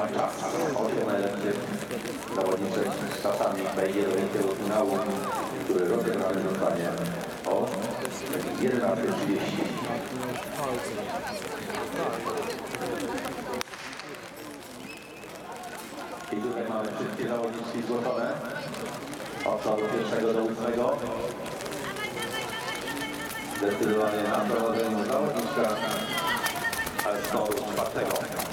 ma czas. 8 najlepszych zawodniczek z czasami wejdzie do wielkiego finału, który rozegrany zostanie o 11:30. I tutaj mamy wszystkie zawodniczki zgłoszone. Od przodu 1 do 8. Zdecydowanie na prowadzeniu zawodniczka, ale znowu 4.